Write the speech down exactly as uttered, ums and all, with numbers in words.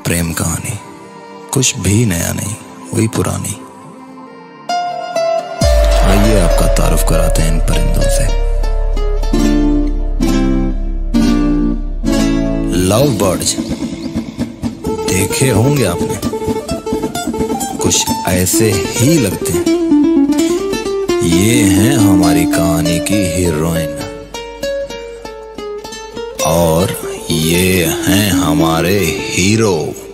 प्रेम कहानी, कुछ भी नया नहीं, वही पुरानी। आइए आपका तारुफ कराते हैं इन परिंदों से। लव बर्ड्स देखे होंगे आपने, कुछ ऐसे ही लगते हैं। ये हैं हमारी कहानी की हीरोइन और ये हैं हमारे हीरो।